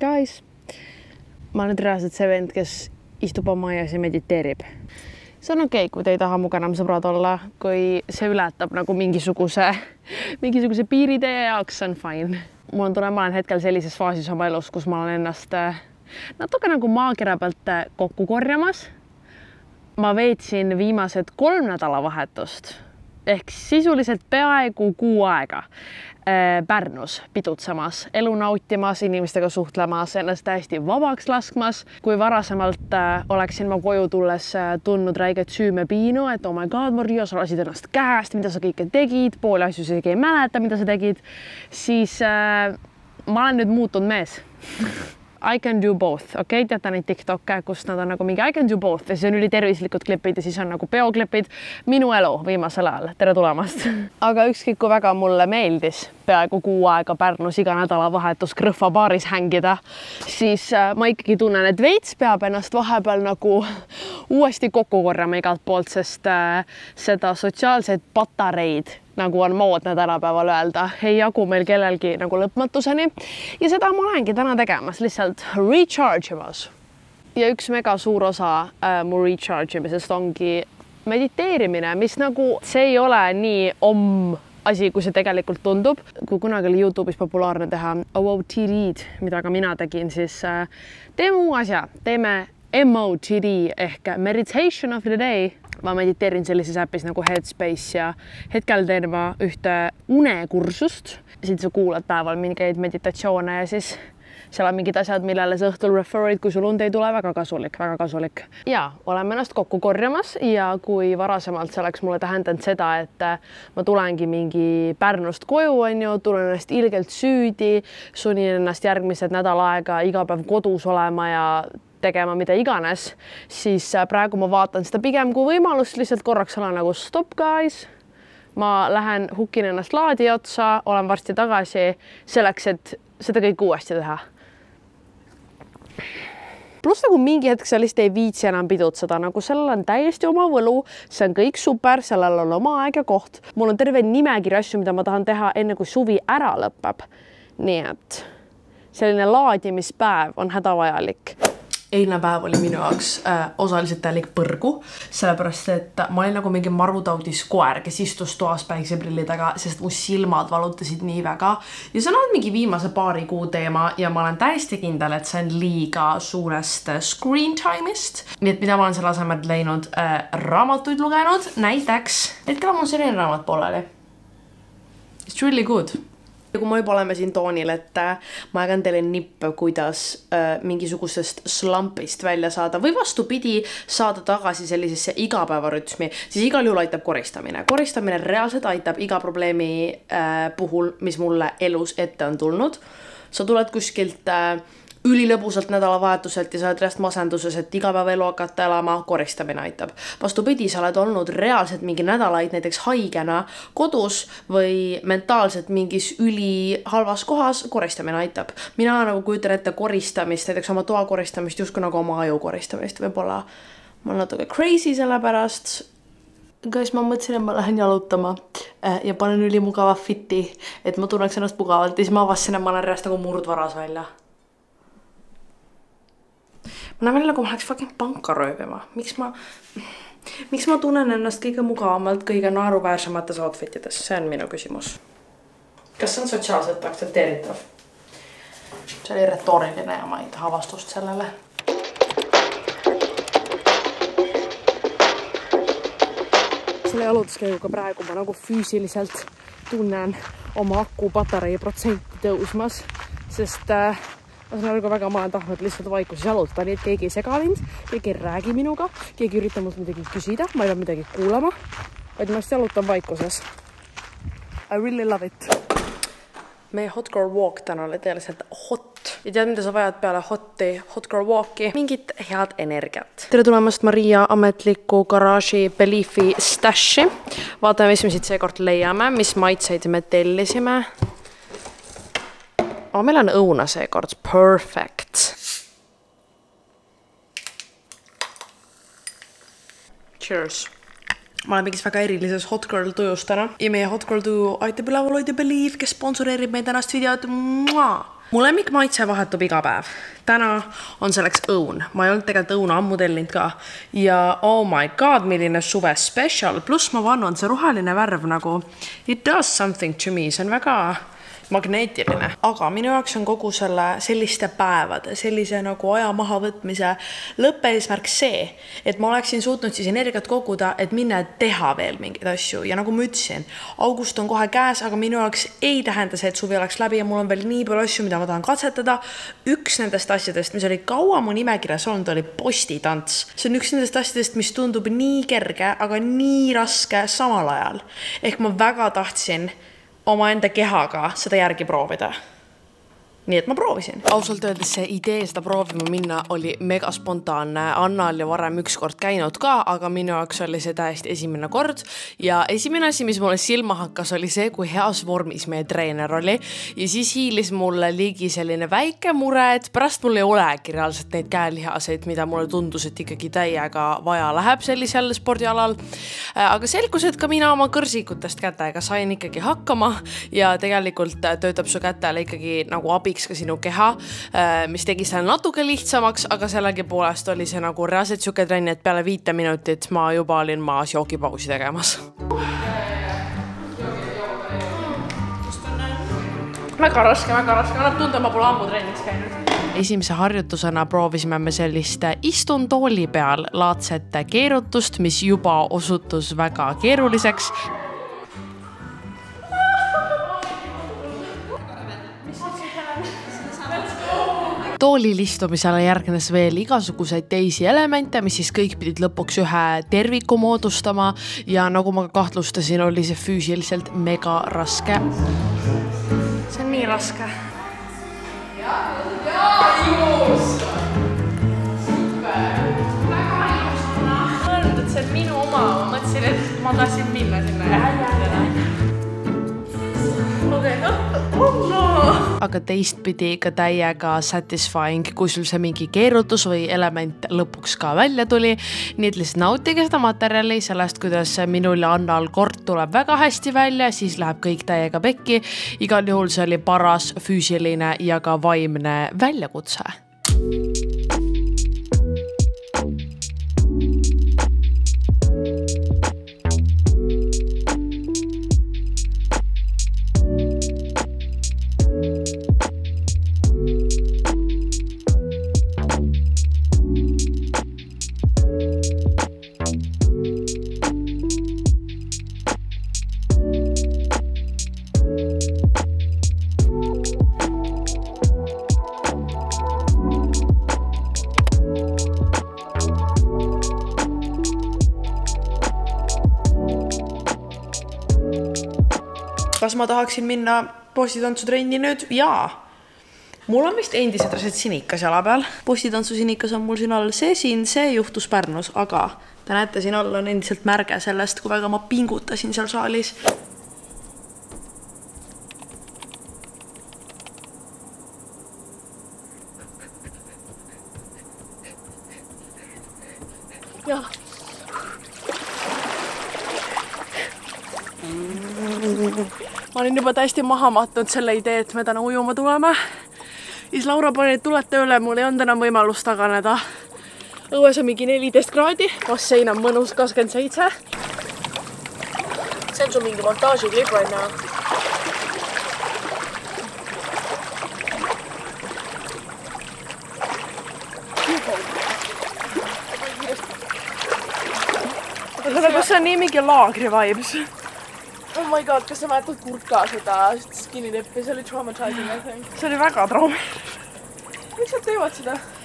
guys. Mä oon nyt reaalselt se vend, kes istub oma aias ja mediteerib. Se on okei, kun te ei taha mukana sõbrad olla, kui see ületab nagu mingisuguse piiri teie jaoks, on fine. Mul on tunne, ma olen hetkel sellises faasis oma elus, kus ma olen ennast natuke nagu maakera pealt kokku korjamas. Ma veetsin viimased 3 nädalavahetust ehk sisuliselt peaaegu 6 aega Pärnus pidutsemas, elu nautimas, inimestega suhtlemas, ennast täiesti vabaks laskmas. Kui varasemalt oleksin ma koju tulles tundnud räiget süümepiinu, et oh my god, Maria, sa lasid ennast käest, mida sa kõike tegid, poole asju sa ei mäleta, mida sa tegid, siis ma olen nüüd muutunud mees. I can do both, okei? Teate neid TikTokke, kus nad on nagu mingi I can do both ja siis on ülitervislikud klipid ja siis on nagu peoklipid. Minu elu viimasel ajal. Tere tulemast! Aga ükskõik kui väga mulle meeldis peaaegu 6 aega Pärnus iga nädalavahetus Krõhva baaris hängida, siis ma ikkagi tunnen, et veits peab ennast vahepeal nagu uuesti kokku korjama igalt poolt, sest seda sotsiaalseid patareid, nagu on moodne tänapäeval öelda, ei jagu meil kellelgi nagu lõpmatuseni. Ja seda ma olengi täna tegemas, lihtsalt recharge imas. Ja üks mega suur osa mu recharge imisest ongi mediteerimine, mis nagu see ei ole nii asi, kui see tegelikult tundub. Kui kunagi oli YouTube'is populaarne teha OOTD-d, mida ka mina tegin, siis teeme uue asja, teeme MOTD ehk Meditation of the Day. Ma mediteerin sellises äpis nagu Headspace ja hetkel teen ma ühte unekursust. Siit sa kuulad päeval mingeid meditatsioone ja siis seal on mingid asjad, millele sa õhtul referid, kui sul und ei tule, väga kasulik. Ja oleme ennast kokku korjamas ja kui varasemalt see oleks mulle tähendanud seda, et ma tulengi mingi Pärnust koju, tulen ennast ilgelt süüdi, sunin ennast järgmised nädal aega iga päev kodus olema ja tegema mida iganes, siis praegu ma vaatan seda pigem kui võimalust lihtsalt korraks olla nagu stop guys. Ma lähen hukin ennast laadi otsa, olen varsti tagasi selleks, et seda kõik uuesti teha. Plus nagu mingi hetk sa lihtsalt ei viitsi enam pidutseda, nagu sellel on täiesti oma võlu, see on kõik super, sellel on oma aeg ja koht. Mul on terve nimekiri asju, mida ma tahan teha enne kui suvi ära lõpeb. Nii et selline laadimispäev on hädavajalik. Eilne päev oli minu jaoks osaliselt täielik põrgu, sellepärast, et ma olin nagu mingi marvutautis koer, kes istus toas päikseprillidega, sest mu silmad valutasid nii väga. Ja see on olnud mingi viimase paari kuu teema ja ma olen täiesti kindel, et see on liiga suurest screen time'ist. Nii et mida ma olen selle asemel läinud raamatuid lugenud, näiteks, hetkel on mul selline raamat pooleli. It's really good. Ja kui me juba oleme siin toonil, et ma jagan teile nippe, kuidas mingisugusest slampist välja saada või vastupidi saada tagasi sellisesse igapäevarütmi, siis igal juhul aitab koristamine. Koristamine reaalselt aitab iga probleemi puhul, mis mulle elus ette on tulnud. Sa tuled kuskilt ülilõbusalt nädalavahetuselt ja sa oled reast masenduses, et iga päev elu hakata elama, koristamine aitab. Vastupidi, sa oled olnud reaalselt mingi nädalaid näiteks haigena kodus või mentaalselt mingis üli halvas kohas, koristamine aitab. Mina nagu kujutan ette koristamist, näiteks oma toa koristamist, justkui nagu oma aju koristamist. Võib-olla ma olen natuke crazy selle pärast. Guys, ma mõtlesin, et ma lähen jalutama ja panen ülimugava fiti, et ma tunneks ennast mugavalt ja siis ma avasin, et ma olen reast nagu murdvaras välja. Ma näen välja, kui ma läheks fucking panka röövima. Miks ma tunnen ennast kõige mugavamalt, kõige naeruväärsematest outfitides? See on minu küsimus. Kas see on sotsiaalselt aktsepteeritav? See oli retooriline ja ma ei taha vastust sellele. Selle jalutuskäiguga praegu ma nagu füüsiliselt tunnen oma aku patarei protsenti tõusmas, sest ma saan aru väga, ma olen tahtnud lihtsalt vaikuses jalutada, nii et keegi ei sega mind, keegi ei räägi minuga, keegi üritab mult midagi küsida, ma ei pea midagi kuulama, vaid ma just jalutan vaikuses. I really love it. Meie hot girl walk täna oli tegelikult hot. Ja tead, mida sa vajad peale hot girl walki? Mingit head energiat. Tere tulemast Maria ametliku garaaži Beliefi stashi. Vaatame, mis me siit seekord leiame, mis maitseid me tellisime. Meil on õuna seekord. Perfect. Cheers. ma olen mingis väga erilises hot girl tujus täna ja meie hot girl tuju aitab üleval hoida Believe, kes sponsoreerib meie tänast videot. Mu lemmikmaitse vahetub iga päev. Täna on selleks õun. Ma ei olnud tegelikult õuna ammu tellinud ka. Ja oh my god, milline suve special. Plus ma vannon, see roheline värv nagu it does something to me. See on väga magneetiline. Aga minu jaoks on kogu selliste päevade, sellise nagu aja maha võtmise lõppeesmärk see, et ma oleksin suutnud siis energiat koguda, et minna teha veel mingeid asju. Ja nagu ma ütlesin, august on kohe käes, aga minu jaoks ei tähenda see, et suvi oleks läbi ja mul on veel nii palju asju, mida ma tahan katsetada. Üks nendest asjadest, mis oli kaua mu nimekirjas olnud, oli postitants. See on üks nendest asjadest, mis tundub nii kerge, aga nii raske samal ajal. Ehk ma väga tahtsin oma enda kehaga seda järgi proovida. Nii et ma proovisin. Ausalt öeldes see idee seda proovima minna oli mega spontaanne. Anna oli varem ükskord käinud ka, aga minu jaoks oli see täiesti esimene kord. Ja esimene asi, mis mulle silma hakkas, oli see, kui heas vormis meie treener oli. Ja siis hiilis mulle ligi selline väike mure, et pärast mul ei olegi reaalselt neid käelihaseid, mida mulle tundus, et ikkagi täiega vaja läheb sellisel spordialal. Aga selgus, et ka mina oma kõrsikutest kätega sain ikkagi hakkama ja tegelikult töötab su kätele ikkagi nagu abi ka sinu keha, mis tegi selle natuke lihtsamaks, aga sellegi poolest oli see nagu reaalselt siuke trenni, et peale 5 minutit ma juba olin maas joogipausi tegemas. Väga raske, annab tunda, ma pole ammu trennis käinud. Esimese harjutusena proovisime me sellist istun tooli peal laadset keerutust, mis juba osutus väga keeruliseks. Toolil istumisele järgnes veel igasuguseid teisi elemente, mis siis kõik pidid lõpuks ühe terviku moodustama ja nagu ma kahtlustasin, oli see füüsiliselt mega raske. See on nii raske. Ja ilus! Super! Väga ilus, Anna! Ma mõelnud, et see on minu oma. Ma mõtlesin, et ma tahtsin minna sinna. Aga teistpidi ka täiega satisfying, kui sul see mingi keerutus või element lõpuks ka välja tuli. Nii et lihtsalt nautige seda materjali sellest, kuidas minul ja Annal kord tuleb väga hästi välja, siis läheb kõik täiega pekki. Igal juhul see oli paras füüsiline ja ka vaimne väljakutse. Kas ma tahaksin minna postitantsu-trenni nüüd? Jaa. Mul on vist endised rased sinikas jala peal. Postitantsu-sinikas on mul siin all see juhtus Pärnus, aga te näete, siin all on endiselt märge sellest, kui väga ma pingutasin seal saalis. Jaa. Ma olin juba täiesti maha matnud selle idee, et me täna ujuma tuleme. Siis Laura pani, et tulete üle, mul ei olnud enam võimalust taganeda. Õues on mingi 14 kraadi, bassein on mõnus 27. See on sul mingi montaažiklip right now. Kas see on nii mingi laagri vibes? Oh my god, kas sa mäletad kurka seda skinny dippi? See oli traumatizing, I think. See oli väga traumatizing. Miks nad teevad seda?